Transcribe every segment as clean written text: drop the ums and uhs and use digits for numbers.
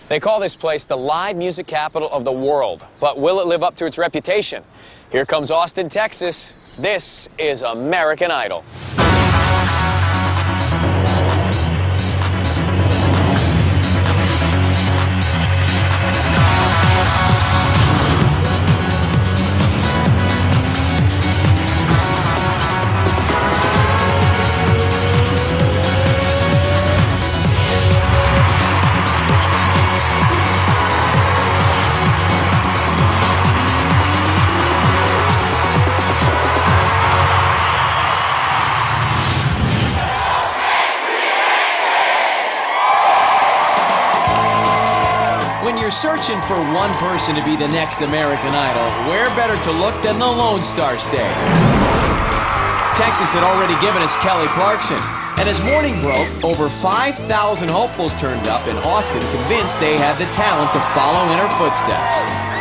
They call this place the live music capital of the world, but will it live up to its reputation? Here comes Austin, Texas. This is American Idol. When you're searching for one person to be the next American Idol, where better to look than the Lone Star State? Texas had already given us Kelly Clarkson, and as morning broke, over 5,000 hopefuls turned up in Austin, convinced they had the talent to follow in her footsteps.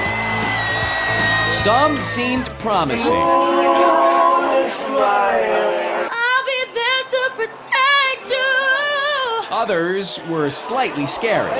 Some seemed promising. I'll be there to protect you. Others were slightly scary.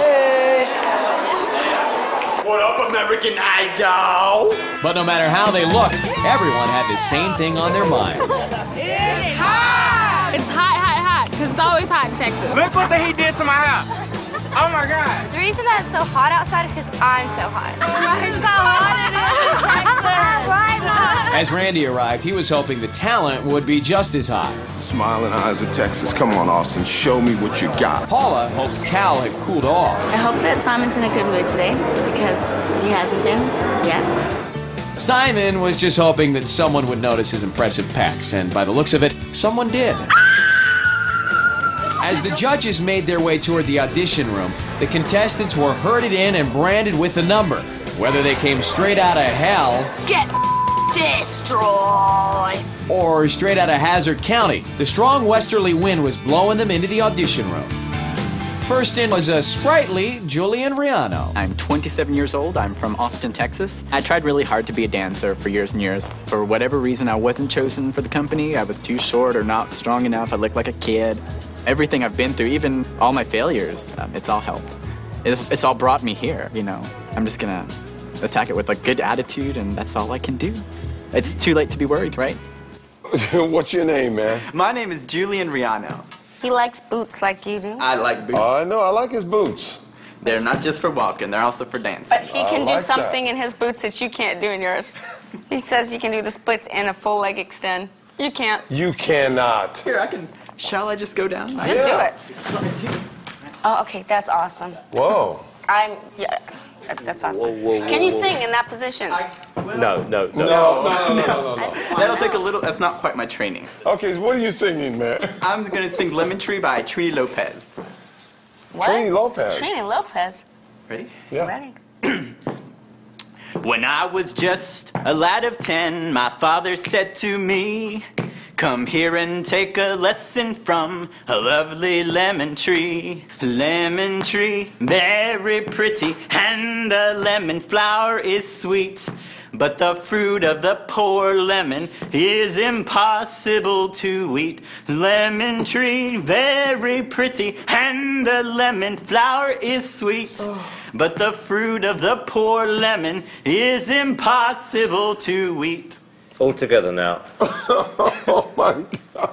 What up, American Idol? But no matter how they looked, everyone had the same thing on their minds. It's hot. It's hot, hot, hot, because it's always hot in Texas. Look what the heat did to my house. Oh my God. The reason that it's so hot outside is because I'm so hot. It's so hot in Texas. As Randy arrived, he was hoping the talent would be just as hot. Smiling eyes of Texas. Come on, Austin. Show me what you got. Paula hoped Cal had cooled off. I hope that Simon's in a good mood today, because he hasn't been yet. Simon was just hoping that someone would notice his impressive pecs, and by the looks of it, someone did. As the judges made their way toward the audition room, the contestants were herded in and branded with a number. Whether they came straight out of hell, Get destroyed. or straight out of Hazard County, the strong westerly wind was blowing them into the audition room. First in was a sprightly Julian Riano. I'm 27 years old. I'm from Austin, Texas. I tried really hard to be a dancer for years and years. For whatever reason, I wasn't chosen for the company. I was too short or not strong enough. I looked like a kid. Everything I've been through, even all my failures, it's all helped. It's all brought me here, you know. I'm just gonna attack it with a good attitude, and that's all I can do. It's too late to be worried, right? What's your name, man? My name is Julian Riano. He likes boots like you do. I like boots. I know. I like his boots. They're not just for walking, they're also for dancing. But he can do something in his boots that you can't do in yours. He says you can do the splits and a full leg extend. You can't. You cannot. Here, I can. Shall I just go down? Just do it. Oh, okay, that's awesome. Whoa. Yeah, that's awesome. Can you sing in that position? No. That'll take a little, that's not quite my training. Okay, so what are you singing, man? I'm gonna sing Lemon Tree by Trini Lopez. What? Trini Lopez. Trini Lopez. Ready? Yeah. Ready? When I was just a lad of 10, my father said to me, come here and take a lesson from a lovely lemon tree. Lemon tree, very pretty, and the lemon flower is sweet. But the fruit of the poor lemon is impossible to eat. Lemon tree, very pretty, and the lemon flower is sweet. But the fruit of the poor lemon is impossible to eat. All together now. Oh my God.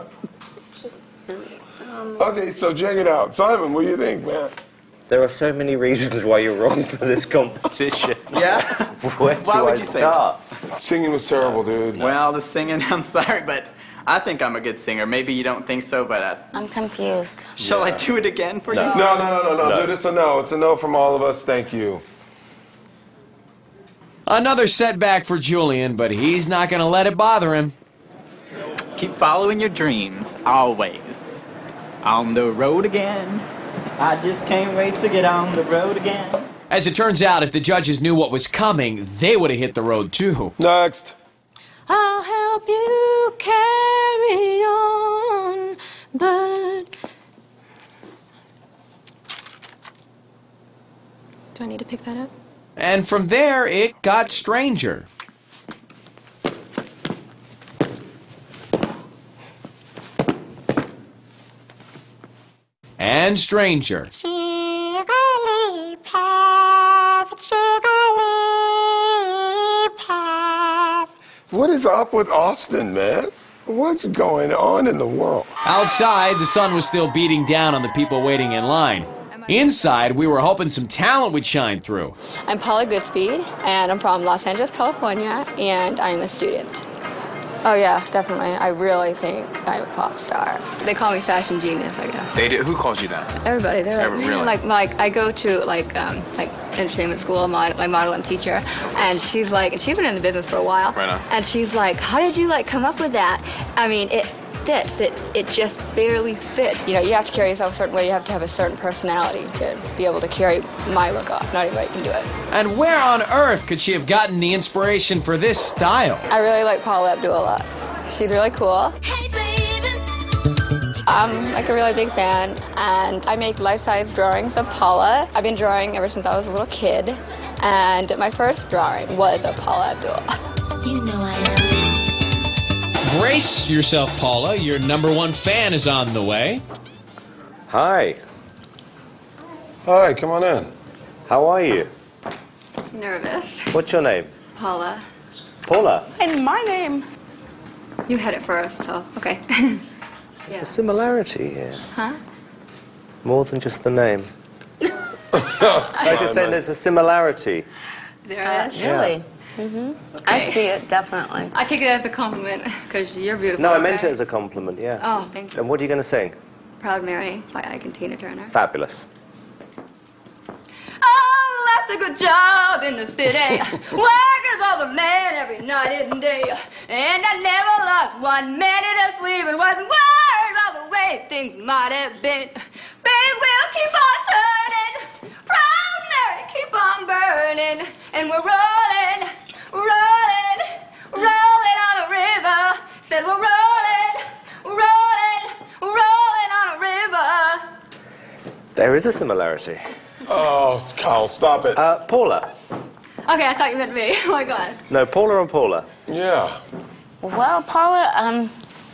Okay, so check it out. Simon, what do you think, man? There are so many reasons why you're wrong for this competition. Yeah? Where Why do would I you say start? Singing was terrible, dude. Well, the singing, I'm sorry, but I think I'm a good singer. Maybe you don't think so, but I'm confused. shall I do it again for you? No, dude, it's a no. It's a no from all of us. Thank you. Another setback for Julian, but he's not going to let it bother him. Keep following your dreams, always. On the road again. I just can't wait to get on the road again. As it turns out, if the judges knew what was coming, they would have hit the road too. Next. I'll help you carry on, but... Do I need to pick that up? And from there, it got stranger. And stranger. What is up with Austin, man? What's going on in the world? Outside, the sun was still beating down on the people waiting in line. Inside, we were hoping some talent would shine through. I'm Paula Goodspeed, and I'm from Los Angeles, California, and I'm a student. Oh yeah, definitely. I really think I'm a pop star. They call me fashion genius, I guess. They do. Who calls you that? Everybody. They're like, Really? like I go to like entertainment school, my modeling teacher, and she's been in the business for a while. Right on. And she's like, how did you like come up with that? I mean, it fits. It just barely fits. You know, you have to carry yourself a certain way. You have to have a certain personality to be able to carry my look off. Not everybody can do it. And where on earth could she have gotten the inspiration for this style? I really like Paula Abdul a lot. She's really cool. I'm like a really big fan, and I make life-size drawings of Paula. I've been drawing ever since I was a little kid, and my first drawing was of Paula Abdul. You know I am. Brace yourself, Paula. Your #1 fan is on the way. Hi. Hi, come on in. How are you? Nervous. What's your name? Paula. Paula. And my name. You had it first, so okay. There's a similarity here. Huh? More than just the name. I just saying there's a similarity. There is. Really? Mm-hmm. Okay. I see it, definitely. I take it as a compliment, because you're beautiful. No, I meant okay? it as a compliment, yeah. Oh, thank you. And what are you going to sing? Proud Mary by Ike and Tina Turner. Fabulous. Oh, left a good job in the city. Working for the man every night and day. And I never lost 1 minute of sleep and wasn't worried about the way things might have been. Big wheel keep on turning. Proud Mary keep on burning. And we're rolling, rolling, rolling on a river. Said we're rolling, rolling, rolling on a river. There is a similarity. Oh, Carl, stop it. Paula. Okay, I thought you meant me. Oh my God. No, Paula and Paula. Yeah. Well, Paula,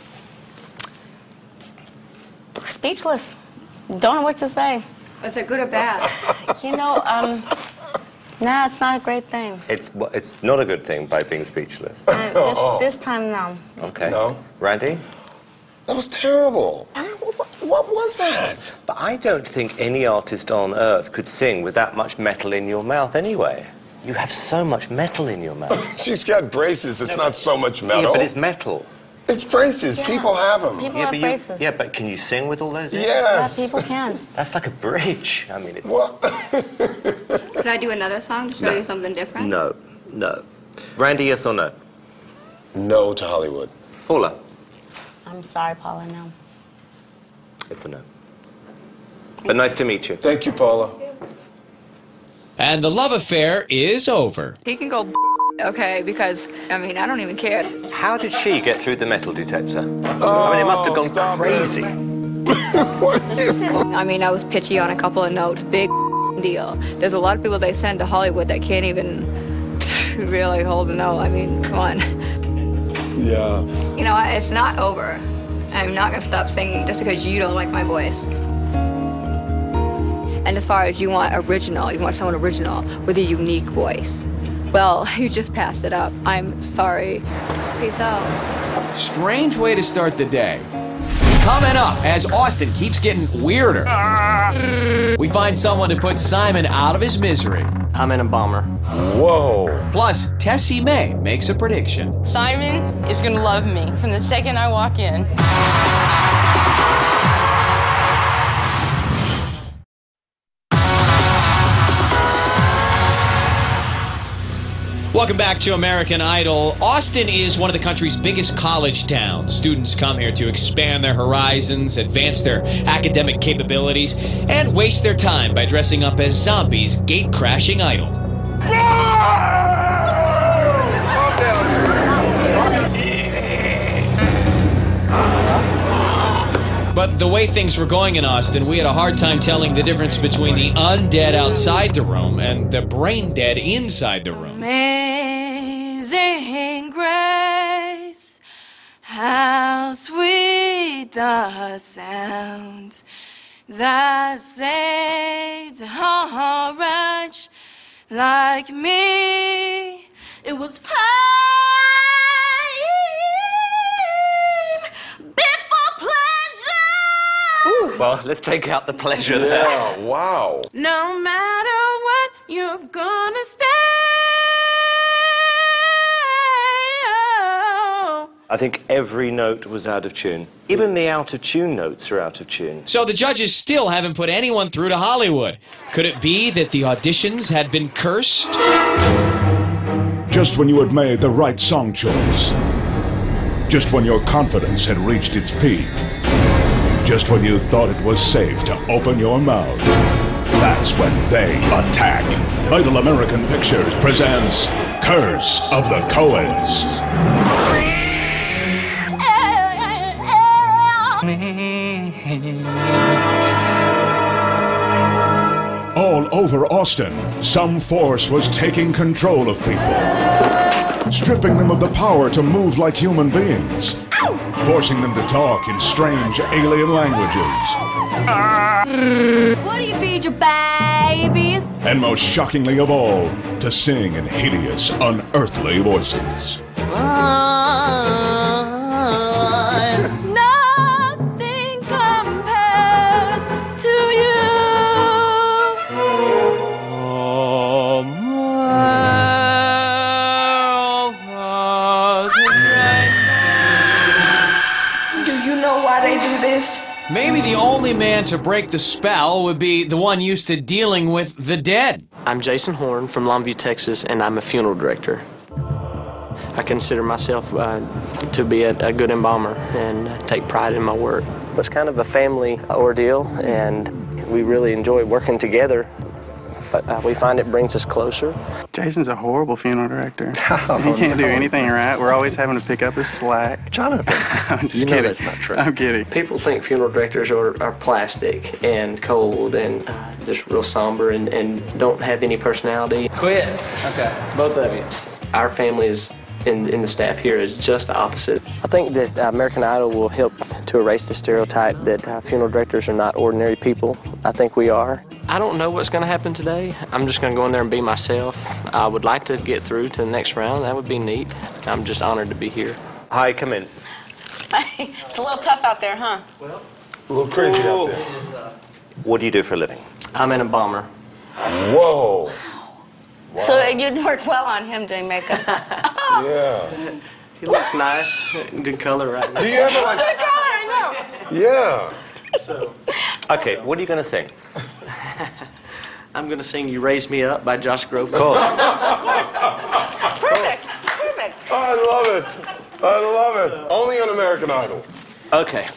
speechless. Don't know what to say. Is it good or bad? You know, nah, it's not a great thing. It's not a good thing by being speechless. This time, no. Okay. No. Randy? That was terrible. What was that? But I don't think any artist on earth could sing with that much metal in your mouth anyway. You have so much metal in your mouth. She's got braces. It's not so much metal. Yeah, but it's metal. It's braces. Yeah. People have them. People have braces. Yeah, but can you sing with all those in? Yes. Yeah, people can. That's like a bridge. I mean, it's... What? Could I do another song to show you something different? No, no. Randy, yes or no? No to Hollywood. Paula? I'm sorry, Paula, no. It's a no. But nice to meet you. Thank you, Paula. And the love affair is over. He can go okay, because, I mean, I don't even care. How did she get through the metal detector? I mean, it must have gone stop crazy. I mean, I was pitchy on a couple of notes. Big deal. There's a lot of people they send to Hollywood that can't even really hold a note. I mean, come on. Yeah. You know, it's not over. I'm not going to stop singing just because you don't like my voice. And as far as you want original, you want someone original with a unique voice. Well, you just passed it up. I'm sorry. Peace out. Strange way to start the day. Coming up, as Austin keeps getting weirder, we find someone to put Simon out of his misery. I'm in a bomber. Whoa. Plus, Tessie May makes a prediction. Simon is gonna love me from the second I walk in. Welcome back to American Idol. Austin is one of the country's biggest college towns. Students come here to expand their horizons, advance their academic capabilities, and waste their time by dressing up as zombies gate-crashing idol. But the way things were going in Austin, we had a hard time telling the difference between the undead outside the room and the brain dead inside the room. Amazing grace, how sweet the sound that saved a wretch like me. It was power Well, let's take out the pleasure there. Yeah, wow. No matter what, you're gonna stay. I think every note was out of tune. Even the out-of-tune notes are out of tune. So the judges still haven't put anyone through to Hollywood. Could it be that the auditions had been cursed? Just when you had made the right song choice. Just when your confidence had reached its peak. Just when you thought it was safe to open your mouth. That's when they attack. Idol American Pictures presents Curse of the Coens. All over Austin, some force was taking control of people, stripping them of the power to move like human beings, forcing them to talk in strange alien languages. What do you feed your babies? And most shockingly of all, to sing in hideous, unearthly voices. Nothing compares to you. Do you know why they do this? Maybe the only man to break the spell would be the one used to dealing with the dead. I'm Jason Horn from Longview, Texas, and I'm a funeral director. I consider myself to be a good embalmer and take pride in my work. It's kind of a family ordeal, and we really enjoy working together. We find it brings us closer. Jason's a horrible funeral director. He can't do anything right. We're always having to pick up his slack. Jonathan, I'm just you kidding. know that's not true. I'm kidding. People think funeral directors are plastic and cold and just real somber and don't have any personality. Quit. Okay, both of you. Our family is in the staff here is just the opposite. I think that American Idol will help to erase the stereotype that funeral directors are not ordinary people. I think we are. I don't know what's going to happen today. I'm just going to go in there and be myself. I would like to get through to the next round. That would be neat. I'm just honored to be here. Hi, come in. It's a little tough out there, huh? A little crazy out there. What do you do for a living? I'm an embalmer. Whoa. Wow. So you'd work well on him doing makeup. Yeah. He looks nice. Good color right now. Do you ever like... Good color, I know. Yeah. So, Okay, what are you going to sing? I'm going to sing You Raise Me Up by Josh Groban. Of course. Perfect. Perfect. I love it. I love it. Only on American Idol. Okay.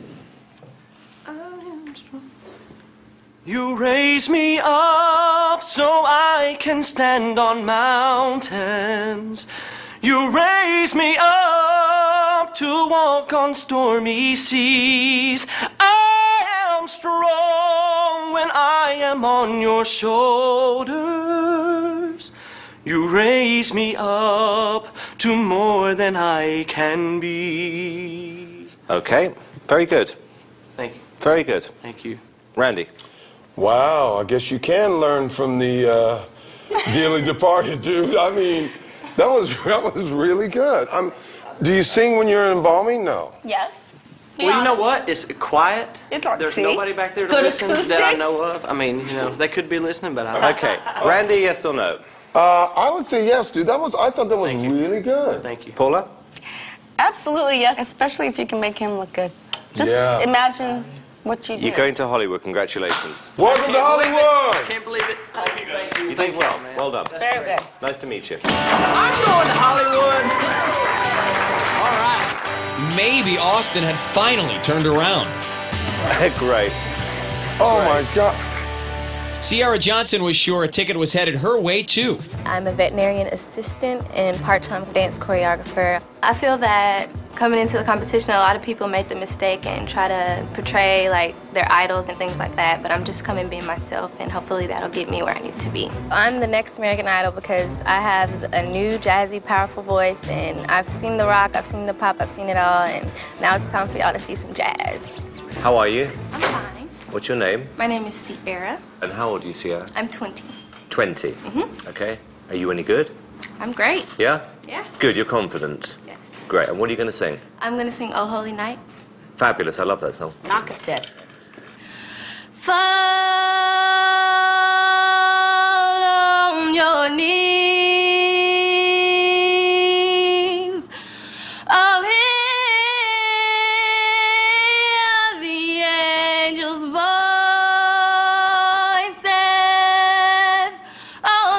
You raise me up so I can stand on mountains. You raise me up to walk on stormy seas. I am strong when I am on your shoulders. You raise me up to more than I can be. Okay, very good. Thank you. Very good. Thank you. Randy. Wow, I guess you can learn from the dearly departed, dude. I mean, that was really good. Do you sing when you're embalming? No. Yes. Well, you know what? It's quiet. It's There's see? nobody back there to Good listen acoustics? that I know of. I mean, you know, they could be listening, but I don't. Okay, Randy, yes or no? I would say yes, dude. I thought that was really good. Thank you. Paula? Absolutely yes, especially if you can make him look good. Just imagine what you do. You're going to Hollywood. Congratulations. Welcome to Hollywood. I can't believe it. Thank you. You did well. Well done. Very good. Nice to meet you. I'm going to Hollywood. All right. Maybe Austin had finally turned around. Great. Oh, my God. Sierra Johnson was sure a ticket was headed her way, too. I'm a veterinarian assistant and part-time dance choreographer. I feel that coming into the competition, a lot of people make the mistake and try to portray like their idols and things like that, but I'm just coming being myself, and hopefully that'll get me where I need to be. I'm the next American Idol because I have a new jazzy, powerful voice, and I've seen the rock, I've seen the pop, I've seen it all, and now it's time for y'all to see some jazz. How are you? I'm fine. What's your name? My name is Sierra. And how old are you, Sierra? I'm 20. 20? Mm-hmm. Okay. Are you any good? I'm great. Yeah? Yeah. Good, you're confident? Yes. Great, and what are you going to sing? I'm going to sing Oh Holy Night. Fabulous, I love that song. Knock us dead. fall on your knees. Oh, hear the angels' voices all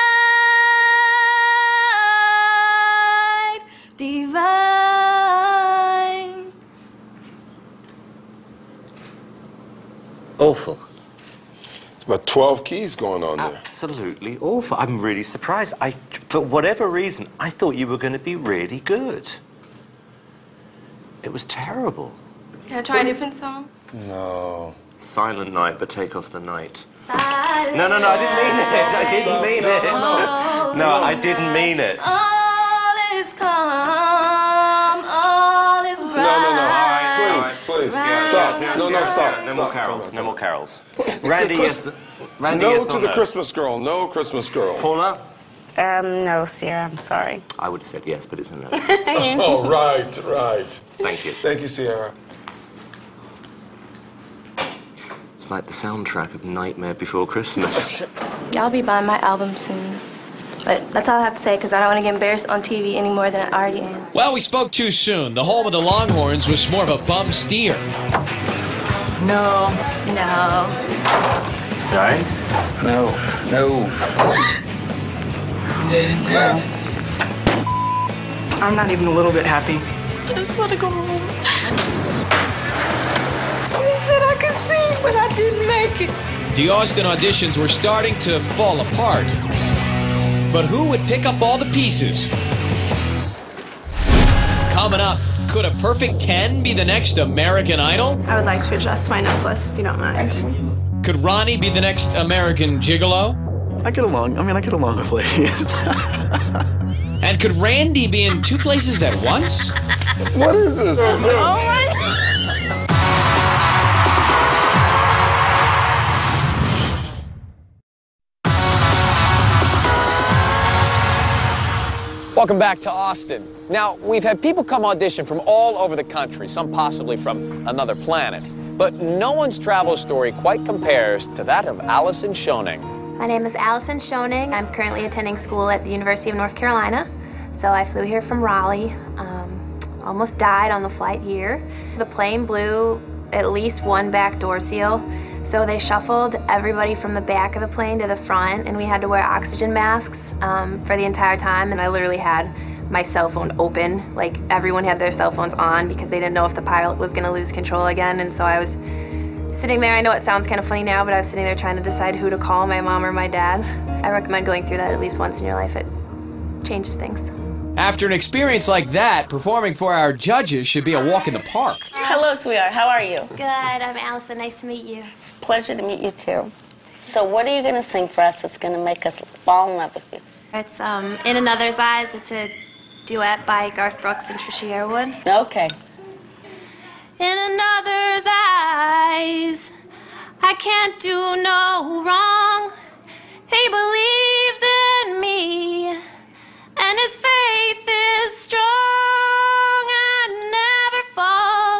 night divine. Awful. It's about 12 keys going on there. Absolutely awful. I'm really surprised. For whatever reason, I thought you were going to be really good. It was terrible. Can I try a different song? No. Silent night, but take off the night. Silent No, I didn't mean it. I didn't mean it. No, I didn't mean it. All is calm, all is bright. No. Please. Stop. No, stop. No more carols. No more carols. Randy, yes. Randy, no yes to or the no? Christmas girl. No Christmas girl. Paula? No, Sierra, I'm sorry. I would have said yes, but it's a no. Oh, right. Thank you. Thank you, Sierra. It's like the soundtrack of Nightmare Before Christmas. Y'all be buying my album soon. But that's all I have to say, because I don't want to get embarrassed on TV any more than I already am. Well, we spoke too soon. The home of the Longhorns was more of a bum steer. No. Right? No. I'm not even a little bit happy. I just want to go home. They said I could sing, but I didn't make it. The Austin auditions were starting to fall apart. But who would pick up all the pieces? Coming up, could a perfect 10 be the next American Idol? I would like to adjust my necklace, if you don't mind. Could Ronnie be the next American Gigolo? I get along with ladies. And could Randy be in two places at once? What is this? Oh my. Welcome back to Austin. Now, we've had people come audition from all over the country, some possibly from another planet. But no one's travel story quite compares to that of Allison Schoening. My name is Allison Schoening. I'm currently attending school at the University of North Carolina. So I flew here from Raleigh. Almost died on the flight here. The plane blew at least one back door seal. So they shuffled everybody from the back of the plane to the front, and we had to wear oxygen masks for the entire time. And I literally had my cell phone open. Like, everyone had their cell phones on because they didn't know if the pilot was gonna lose control again. And so I was sitting there. I know it sounds kind of funny now, but I was sitting there trying to decide who to call, my mom or my dad. I recommend going through that at least once in your life. It changes things. After an experience like that, performing for our judges should be a walk in the park. Hello, sweetheart. How are you? Good. I'm Allison. Nice to meet you. It's a pleasure to meet you, too. So what are you going to sing for us that's going to make us fall in love with you? It's In Another's Eyes. It's a duet by Garth Brooks and Trisha Yearwood. Okay. In another's eyes, I can't do no wrong. He believes in me, and his faith is strong. I never fall.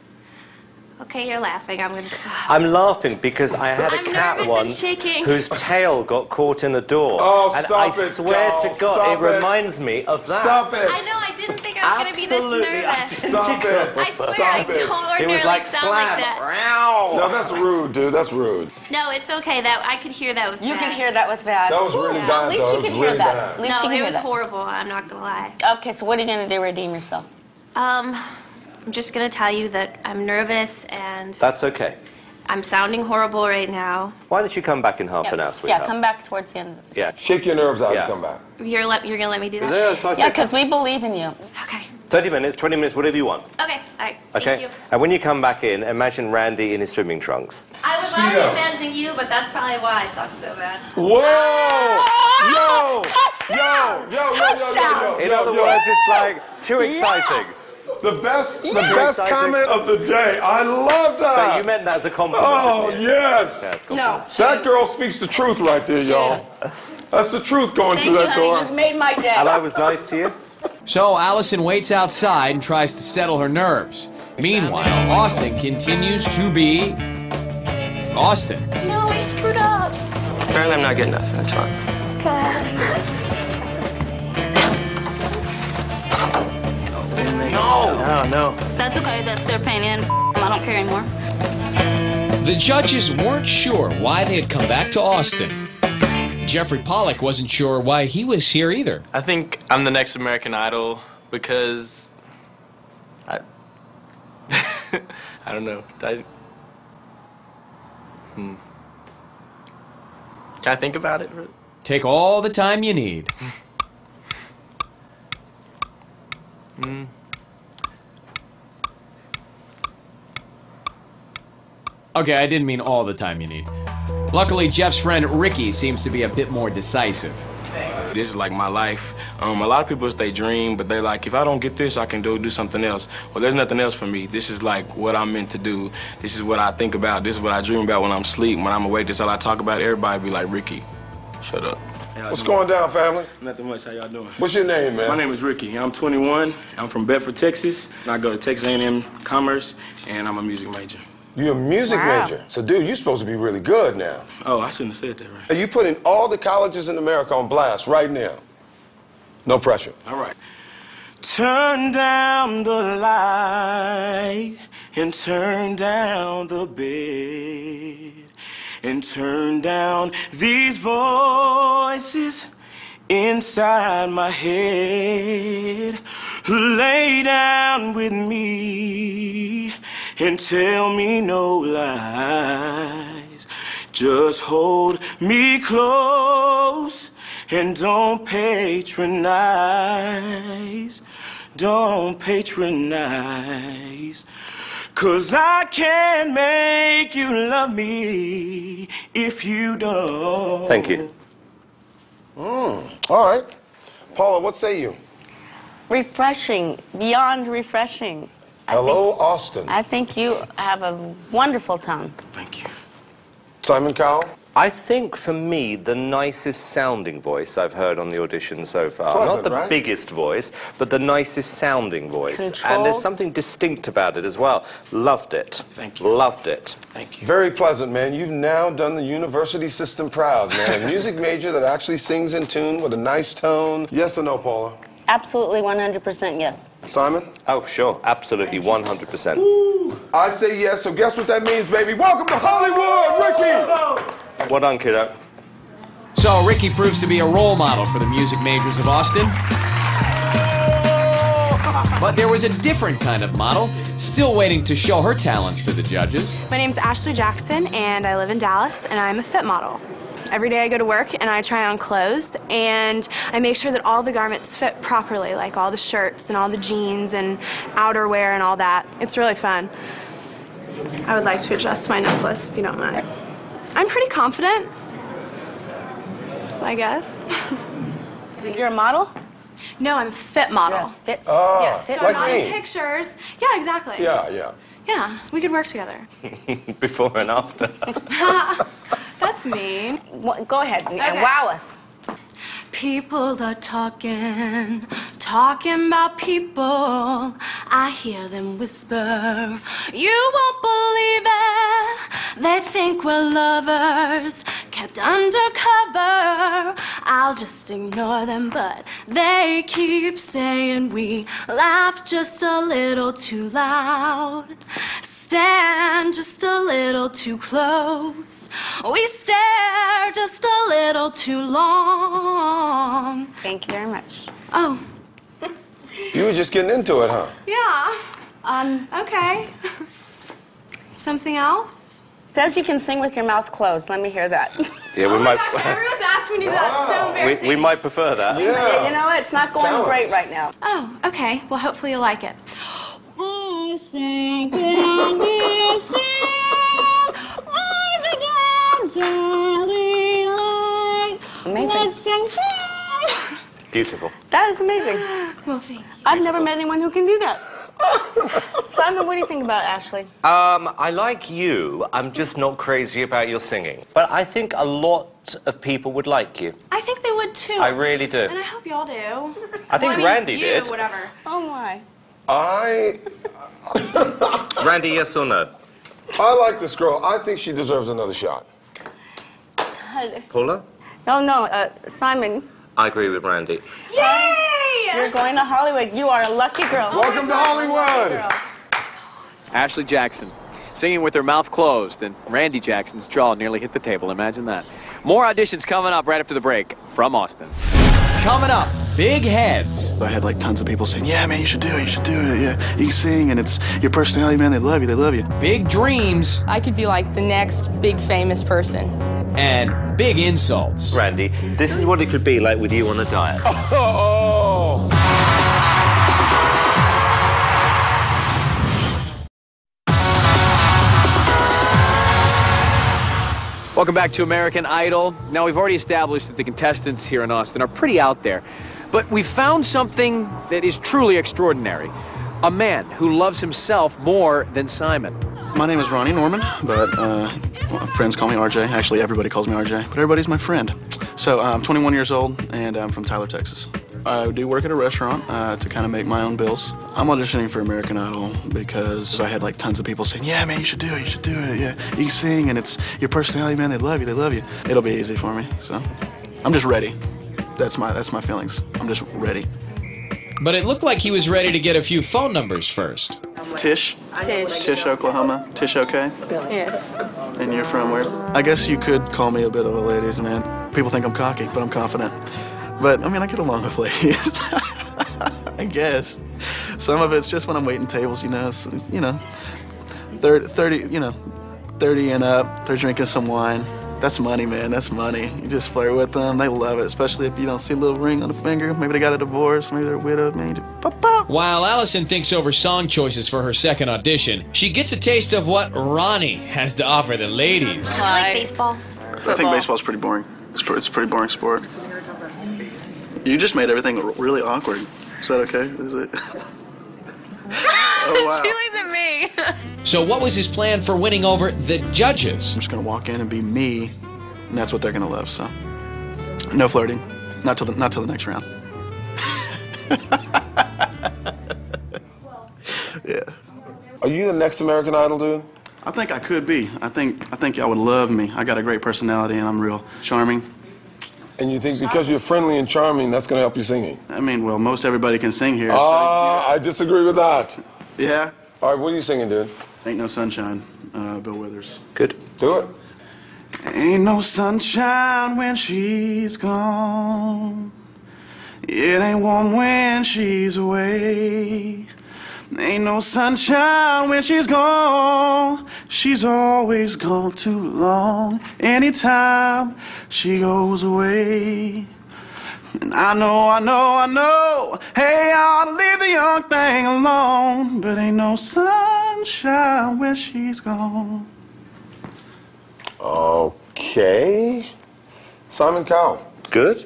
Okay, you're laughing. I'm gonna stop. I'm laughing because I had a I'm cat nervous and once shaking. whose tail got caught in a door. Oh, and stop I it, swear doll. to God, Stop it reminds me of that. Stop it. I know, I didn't think I was gonna be this Absolutely, nervous. Stop it. I swear, I Stop it. don't It ordinarily was like sound slam. like that. No, that's rude, dude. That's rude. No, it's okay. That I could hear that was You bad. can hear that was bad. That was really bad, At least though. you It was can really hear that. bad. At least No, you can it hear was that. horrible. I'm not gonna lie. Okay, so what are you going to do to redeem yourself? I'm just gonna tell you that I'm nervous and That's okay. I'm sounding horrible right now. Why don't you come back in half an hour, sweetheart? Yeah, come back towards the end. Yeah. Shake your nerves out Yeah. and come back. You're gonna let me do that? Yeah, that's what I Yeah, said. because we believe in you. Okay. 30 minutes, 20 minutes, whatever you want. Okay. All right. Okay? Thank you. And when you come back in, imagine Randy in his swimming trunks. I was Speed already up. imagining you, but that's probably why I suck so bad. Whoa! Yo! Touchdown! Yo! In other words, it's like too exciting. The best comment of the day. I love that. But you meant that as a compliment. Oh, didn't you? yes. Yeah, it's a No. compliment. That girl speaks the truth right there, y'all. That's the truth going through that door. You made my day. And I was nice to you? So Allison waits outside and tries to settle her nerves. Meanwhile, Austin continues to be Austin. No, I screwed up. Apparently I'm not good enough. That's fine. No. No. That's okay. That's their opinion. I don't care anymore. The judges weren't sure why they had come back to Austin. Jeffrey Pollack wasn't sure why he was here either. I think I'm the next American Idol because I don't know. Can I think about it? Take all the time you need. Okay, I didn't mean all the time you need. Luckily, Jeff's friend Ricky seems to be a bit more decisive. This is like my life. A lot of people, it's their dream, but they're like, if I don't get this, I can do something else. Well, there's nothing else for me. This is like what I'm meant to do. This is what I think about. This is what I dream about when I'm asleep. When I'm awake, this is all I talk about. Everybody be like, Ricky, shut up. What's going down, family? Nothing much. How y'all doing? What's your name, man? My name is Ricky. I'm 21. I'm from Bedford, Texas. And I go to Texas A&M Commerce, and I'm a music major. You're a music major. So, dude, you're supposed to be really good now. Oh, I shouldn't have said that, right? Are you putting all the colleges in America on blast right now? No pressure. All right. Turn down the light and turn down the bed and turn down these voices inside my head. Lay down with me and tell me no lies. Just hold me close and don't patronize. Don't patronize. 'Cause I can't make you love me if you don't. Thank you. All right. Paula, what say you? Refreshing, beyond refreshing. Hello, Austin. I think you have a wonderful tone. Thank you. Simon Cowell? I think, for me, the nicest sounding voice I've heard on the audition so far. Pleasant, Not the right? biggest voice, but the nicest sounding voice. Control. And there's something distinct about it as well. Loved it. Thank you. Loved it. Thank you. Very pleasant, man. You've now done the university system proud, man. A music major that actually sings in tune with a nice tone. Yes or no, Paula? Absolutely 100% yes. Simon? Oh, sure. Absolutely. 100%. I say yes, so guess what that means, baby? Welcome to Hollywood, Ricky! Well done, kiddo. So Ricky proves to be a role model for the music majors of Austin. But there was a different kind of model, still waiting to show her talents to the judges. My name's Ashley Jackson, and I live in Dallas, and I'm a fit model. Every day I go to work and I try on clothes, and I make sure that all the garments fit properly, like all the shirts and all the jeans and outerwear and all that. It's really fun. I would like to adjust my necklace, if you don't mind. I'm pretty confident, I guess. You're a model? No, I'm a fit model. Fit? Oh, Yes, so like not me. in pictures. Yeah, exactly. Yeah. Yeah, we could work together. Before and after. That's mean. Go ahead and Okay. wow us. People are talking about people. I hear them whisper. You won't believe it. They think we're lovers, kept undercover. I'll just ignore them, but they keep saying we laugh just a little too loud, stand just a little too close, we stare just a little too long. Thank you very much. Oh. You were just getting into it, huh? Yeah. Okay. Something else? Says you can sing with your mouth closed. Let me hear that. Yeah, we might. Gosh, everyone's asked me to do that. It's so embarrassing. We might prefer that. Yeah. You know what? It's not going great right now. Oh, okay. Well, hopefully you'll like it. Amazing. Beautiful. That is amazing. Well, thank you. I've never met anyone who can do that. Simon, what do you think about Ashley? I like you. I'm just not crazy about your singing. But I think a lot of people would like you. I think they would too. I really do. And I hope y'all do. I think Randy you, did. Whatever. Oh my. I... Randy, yes or no? I like this girl. I think she deserves another shot. Paula? No, Simon. I agree with Randy. Yay! You're going to Hollywood. You are a lucky girl. Welcome to Hollywood. Ashley Jackson, singing with her mouth closed, and Randy Jackson's jaw nearly hit the table. Imagine that. More auditions coming up right after the break from Austin. Coming up, big heads. I had like tons of people saying, yeah, man, you should do it, yeah. You can sing, and it's your personality, man, they love you. Big dreams. I could be like the next big famous person. And big insults. Randy, this is what it could be like with you on a diet. Oh. Welcome back to American Idol. Now, we've already established that the contestants here in Austin are pretty out there, but we found something that is truly extraordinary. A man who loves himself more than Simon. My name is Ronnie Norman, but friends call me RJ. Actually, everybody calls me RJ, but everybody's my friend. So I'm 21 years old, and I'm from Tyler, Texas. I do work at a restaurant to kind of make my own bills. I'm auditioning for American Idol because I had like tons of people saying, yeah, man, you should do it, yeah. You can sing, and it's your personality, man, they love you. It'll be easy for me, so I'm just ready. That's my feelings. I'm just ready. But it looked like he was ready to get a few phone numbers first. Tish, Oklahoma. Tish, okay? Yes. And you're from where? I guess you could call me a bit of a ladies' man. People think I'm cocky, but I'm confident. But, I mean, I get along with ladies, I guess. Some of it's just when I'm waiting tables, 30 and up, they're drinking some wine. That's money, man, that's money. You just flirt with them, they love it, especially if you don't see a little ring on the finger. Maybe they got a divorce, maybe they're widowed, maybe pop, pop. While Allison thinks over song choices for her second audition, she gets a taste of what Ronnie has to offer the ladies. I like baseball. I think baseball's pretty boring. It's a pretty boring sport. You just made everything really awkward. Is that okay? Is it? Oh, wow. She looked at me. So what was his plan for winning over the judges? I'm just gonna walk in and be me, and that's what they're gonna love. So, no flirting, not till the next round. Yeah. Are you the next American Idol dude? I think I could be. I think y'all would love me. I got a great personality, and I'm real charming. And you think because you're friendly and charming, that's gonna help you singing? I mean, well, most everybody can sing here. I disagree with that. Yeah? All right, what are you singing, dude? Ain't No Sunshine, Bill Withers. Good. Do it. Ain't no sunshine when she's gone. It ain't warm when she's away. Ain't no sunshine when she's gone. She's always gone too long. Anytime she goes away. And I know, hey, I ought to leave the young thing alone. But ain't no sunshine when she's gone. Okay. Simon Cowell. Good.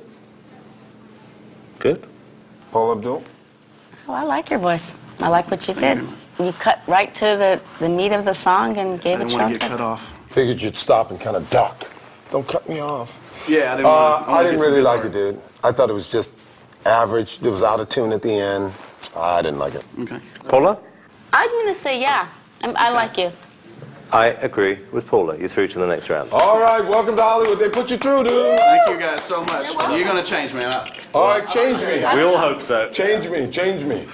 Paul Abdul. Well, I like your voice. I like what you did. You cut right to the meat of the song and gave it I didn't want to get cut off. Figured you'd stop and kind of duck. Don't cut me off. Yeah, I didn't really like it, dude. I thought it was just average. It was out of tune at the end. I didn't like it. Okay. Paula? I'm going to say yeah. I like you. I agree with Paula. You're through to the next round. All right, welcome to Hollywood. They put you through, dude. Thank you guys so much. You're going to change, man. All right, change me. We all hope so. Change me.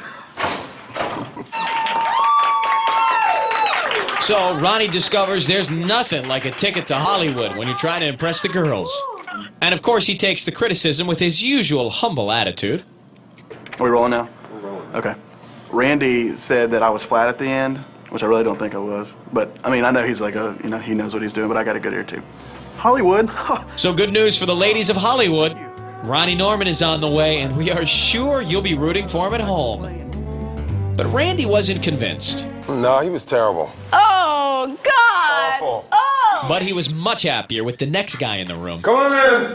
So Ronnie discovers there's nothing like a ticket to Hollywood when you're trying to impress the girls. And of course he takes the criticism with his usual humble attitude. Are we rolling now? We're rolling. Okay. Randy said that I was flat at the end, which I really don't think I was. But, I mean, I know he's like he knows what he's doing, but I got a good ear too. Hollywood. So good news for the ladies of Hollywood. Ronnie Norman is on the way, and we are sure you'll be rooting for him at home. But Randy wasn't convinced. No, he was terrible. Oh, God. Awful. Oh. But he was much happier with the next guy in the room. Come on in.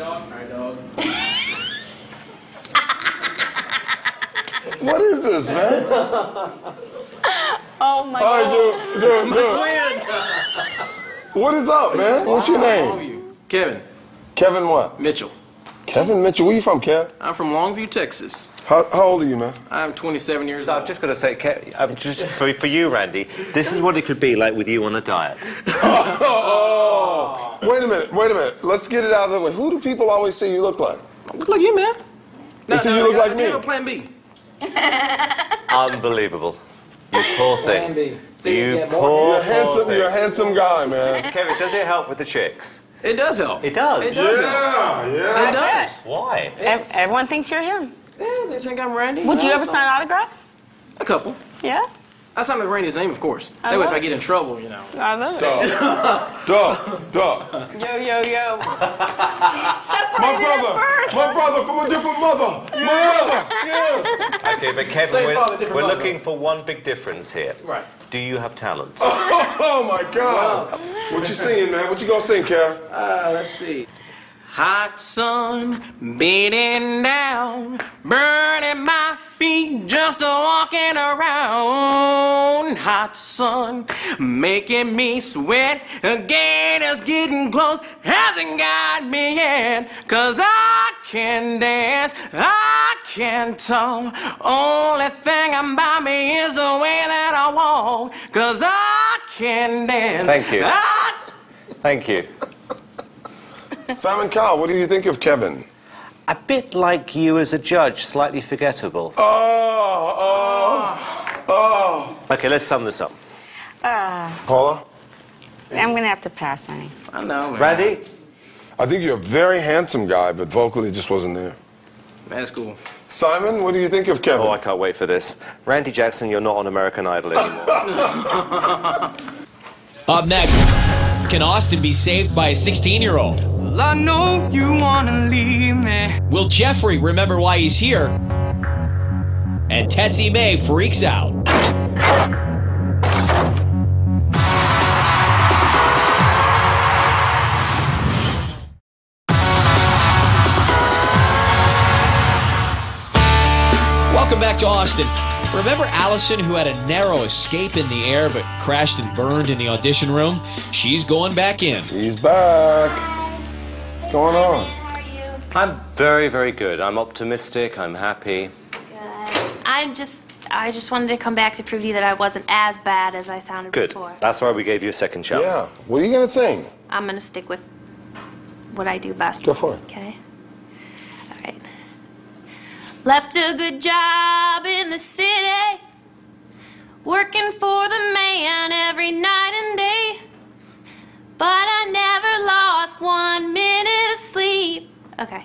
What is this, man? Oh, my All God. right, dude. What is up, man? What's your name? Kevin. Kevin what? Mitchell. Kevin Mitchell. Where you from, Kev? I'm from Longview, Texas. How old are you, man? I'm 27 years old. I've just got to say, just for you, Randy, this is what it could be like with you on a diet. Oh, wait a minute. Let's get it out of the way. Who do people always say you look like? Look like you, man. They say you look like me. Plan B. Unbelievable. You poor thing. Plan B. You poor thing. You're a handsome guy, man. Kevin, does it help with the chicks? It does help. It does? It does help. It does. Why? Everyone thinks you're him. Yeah, they think I'm Randy. Would you ever sign autographs? A couple. Yeah? I signed with Randy's name, of course. That way if I get in trouble, you know. I love it. Dog. Yo, yo, yo. My brother from a different mother. My brother. Okay, but Kevin, we're looking for one big difference here. Right. Do you have talent? Oh my God. What you singing, man? What you gonna sing, Kev? Let's see. Hot sun beating down, burning my feet just walking around. Hot sun making me sweat, again it's getting close, hasn't got me yet. 'Cause I can dance, I can talk, only thing about me is the way that I walk. 'Cause I can dance. Thank you. Thank you. Simon Cowell, what do you think of Kevin? A bit like you as a judge, slightly forgettable. Okay, let's sum this up. Paula? I'm going to have to pass, honey. I know, man. Randy? I think you're a very handsome guy, but vocally it just wasn't there. That's cool. Simon, what do you think of Kevin? Oh, I can't wait for this. Randy Jackson, you're not on American Idol anymore. Up next, can Austin be saved by a 16-year-old? Well, I know you wanna leave me. Will Jeffrey remember why he's here? And Tessie Mae freaks out. Welcome back to Austin. Remember Allison, who had a narrow escape in the air but crashed and burned in the audition room? She's going back in. He's back. What's going on? I'm very, very good. I'm optimistic. I'm happy. I just wanted to come back to prove to you that I wasn't as bad as I sounded Good. before. That's why we gave you a second chance. Yeah. What are you going to sing? I'm going to stick with what I do best. Go for it. Okay? All right. Left a good job in the city, working for the man every night and day, but I never lost 1 minute of sleep. Okay.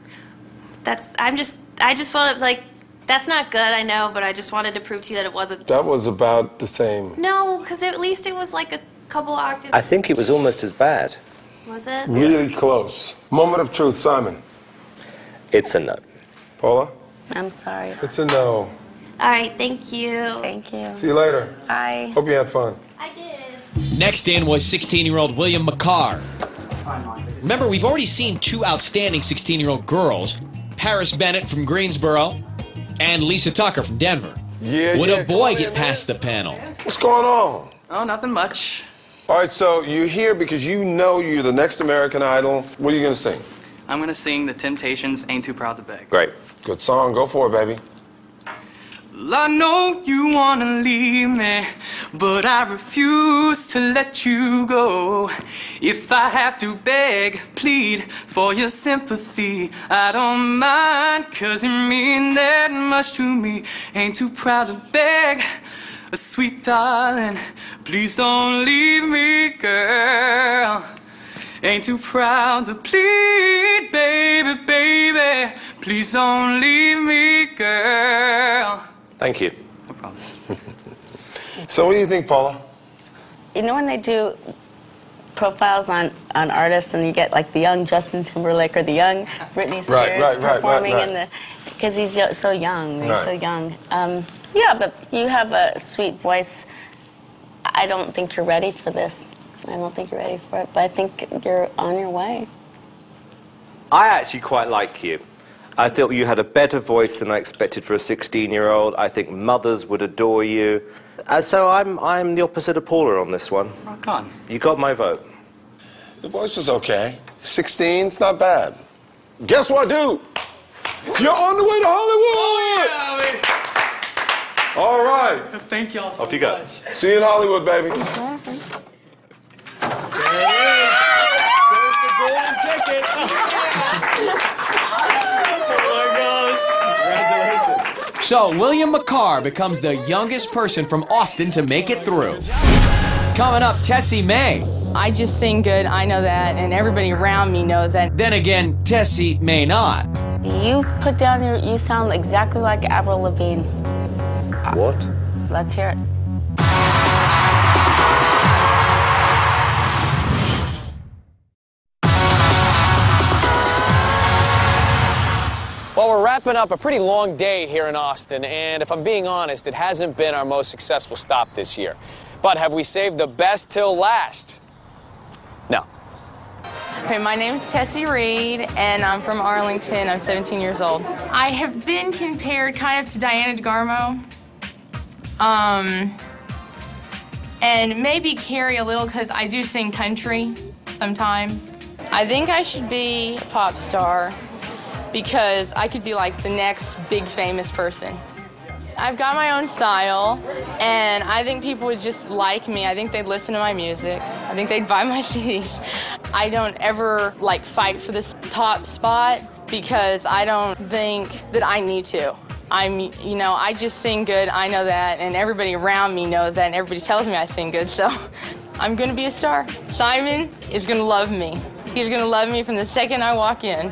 I just wanted, like, that's not good, I know, but I just wanted to prove to you that it wasn't. That was about the same. No, because at least it was like a couple octaves. I think it was almost as bad. Was it? Really close. Moment of truth, Simon. It's a no. Paula? I'm sorry. It's a no. All right, thank you. Thank you. See you later. Bye. Hope you had fun. I did. Next in was 16-year-old William McCarr. Remember, we've already seen two outstanding 16-year-old girls, Paris Bennett from Greensboro and Lisa Tucker from Denver. Would a boy get past the panel? What's going on? Oh, nothing much. All right, so you're here because you know you're the next American Idol. What are you going to sing? I'm going to sing The Temptations' Ain't Too Proud to Beg. Great. Good song. Go for it, baby. Well, I know you wanna leave me, but I refuse to let you go. If I have to beg, plead for your sympathy, I don't mind, 'cause you mean that much to me. Ain't too proud to beg, sweet darling, please don't leave me, girl. Ain't too proud to plead, baby, baby, please don't leave me, girl. Thank you. No problem. So what do you think, Paula? You know when they do profiles on artists and you get like the young Justin Timberlake or the young Britney Spears performing in the, because he's so young, he's so young. Yeah, but you have a sweet voice. I don't think you're ready for this. I don't think you're ready for it, but I think you're on your way. I actually quite like you. I thought you had a better voice than I expected for a 16-year-old. I think mothers would adore you. So I'm the opposite of Paula on this one. Rock on. You got my vote. The voice was okay. 16, it's not bad. Guess what, dude? You're on the way to Hollywood! Oh, yeah, all right. Thank y'all so Off you go. much. See you in Hollywood, baby. There it is. There's the golden ticket. So, William McCarr becomes the youngest person from Austin to make it through. Coming up, Tessie May. I just sing good, I know that, and everybody around me knows that. Then again, Tessie may not. You put down you sound exactly like Avril Lavigne. What? Let's hear it. Well, we're wrapping up a pretty long day here in Austin, and if I'm being honest, it hasn't been our most successful stop this year. But have we saved the best till last? No. Hey, my name's Tessie Reed, and I'm from Arlington. I'm 17 years old. I have been compared kind of to Diana DeGarmo. And maybe Carrie a little, because I do sing country sometimes. I think I should be a pop star because I could be like the next big famous person. I've got my own style, and I think people would just like me. I think they'd listen to my music. I think they'd buy my CDs. I don't ever like fight for this top spot because I don't think that I need to. I just sing good, I know that, and everybody around me knows that, and everybody tells me I sing good, so I'm gonna be a star. Simon is gonna love me. He's gonna love me from the second I walk in.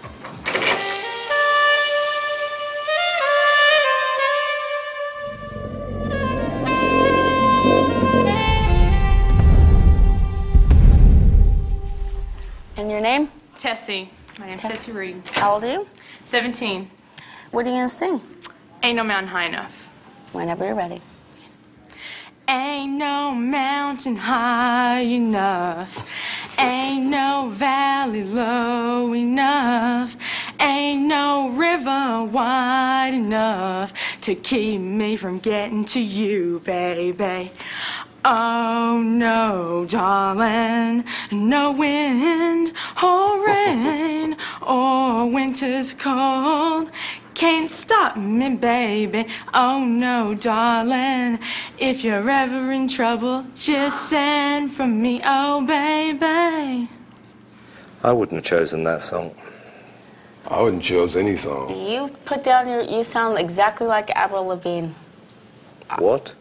And your name? Tessie. My name's Tessie Reed. How old are you? 17. What are you gonna sing? Ain't no mountain high enough. Whenever you're ready. Ain't no mountain high enough. Ain't no valley low enough. Ain't no river wide enough to keep me from getting to you, baby. Oh no, darling, no wind or rain or winter's cold can't stop me, baby. Oh no, darling, if you're ever in trouble, just send for me, oh baby. I wouldn't have chosen that song. I wouldn't choose any song. You put down you sound exactly like Avril Lavigne. What?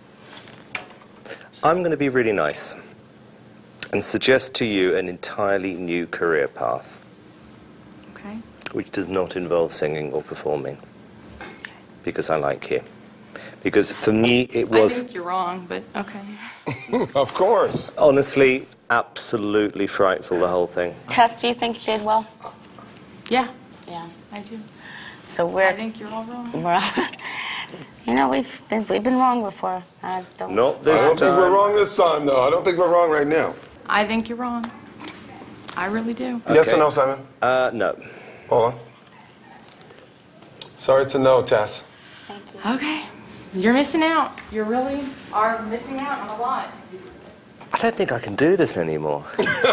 I'm going to be really nice and suggest to you an entirely new career path. Okay. Which does not involve singing or performing. Because I like you. Because for me it was... I think you're wrong, but okay. Of course. Honestly, absolutely frightful, the whole thing. Tess, do you think you did well? Yeah. Yeah. I do. So I think you're all wrong. You know, we've been wrong before. I don't Not this I don't time. think we're wrong this time, though. I don't think we're wrong right now. I think you're wrong. I really do. Yes or no, Simon? No. Hold on. Sorry, it's a no, Tess. Okay. You're missing out. You really are missing out on a lot. I don't think I can do this anymore.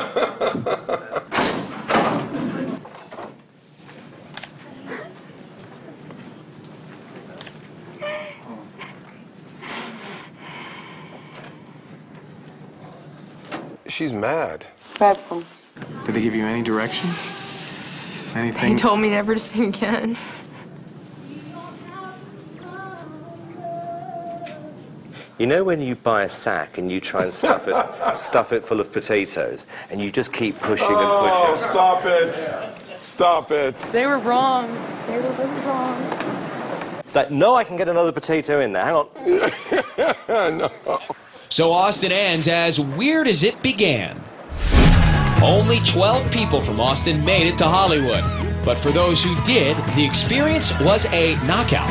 She's mad. Dreadful. Did they give you any direction? Anything? He told me never to sing again. You know when you buy a sack and you try and stuff it full of potatoes, and you just keep pushing and Oh, pushing? stop it. Stop it. They were wrong. They were really wrong. It's like, no, I can get another potato in there. Hang on. No. So Austin ends as weird as it began. Only 12 people from Austin made it to Hollywood. But for those who did, the experience was a knockout.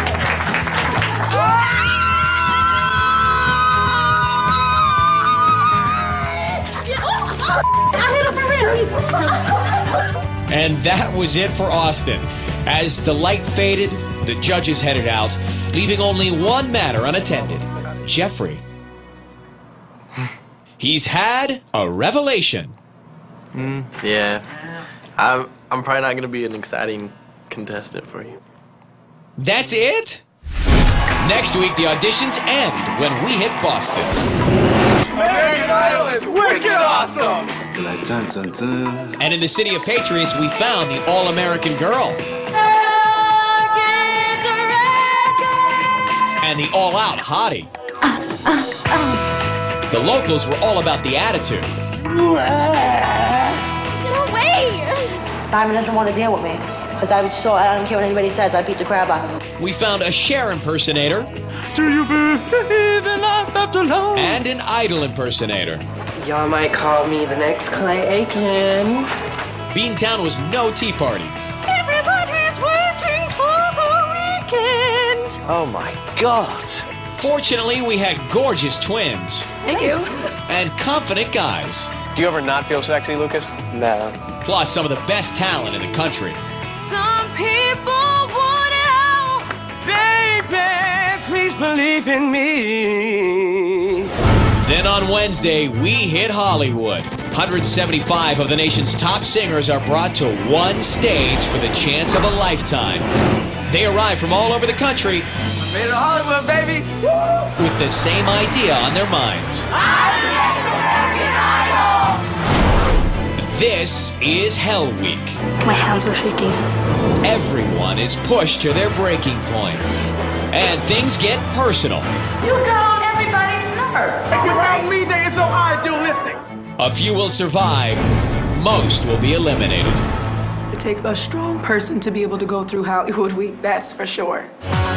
And that was it for Austin. As the light faded, the judges headed out, leaving only one matter unattended. Jeffrey. He's had a revelation. Yeah. I'm probably not going to be an exciting contestant for you. That's it? Next week, the auditions end when we hit Boston. American Idol is wicked awesome! Like dun, dun, dun. And in the City of Patriots, we found the All-American Girl. And the All-Out Hottie. The locals were all about the attitude. Get away! Simon doesn't want to deal with me. Because I don't care what anybody says, I beat the crap out of him. We found a Cher impersonator. Do you believe in life after love? And an Idol impersonator. Y'all might call me the next Clay Aiken. Beantown was no tea party. Everybody's working for the weekend. Oh my God. Fortunately, we had gorgeous twins. Thank you. And confident guys. Do you ever not feel sexy, Lucas? No. Plus some of the best talent in the country. Some people want it all. Baby, please believe in me. Then on Wednesday, we hit Hollywood. 175 of the nation's top singers are brought to one stage for the chance of a lifetime. They arrive from all over the country. Made it to Hollywood, baby. Woo! With the same idea on their minds. I'm the next American Idol! This is Hell Week. My hands are shaking. Everyone is pushed to their breaking point. And things get personal. You got on everybody's nerves. If you're around me, there is no idealistic. A few will survive. Most will be eliminated. It takes a strong person to be able to go through Hollywood Week, that's for sure.